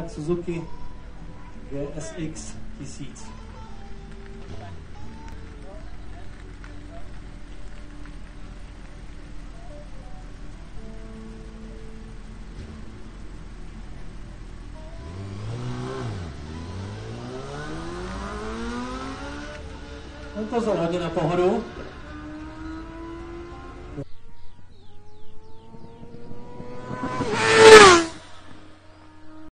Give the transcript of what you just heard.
Suzuki GSX 1000. On to vzal hodně na pohodu.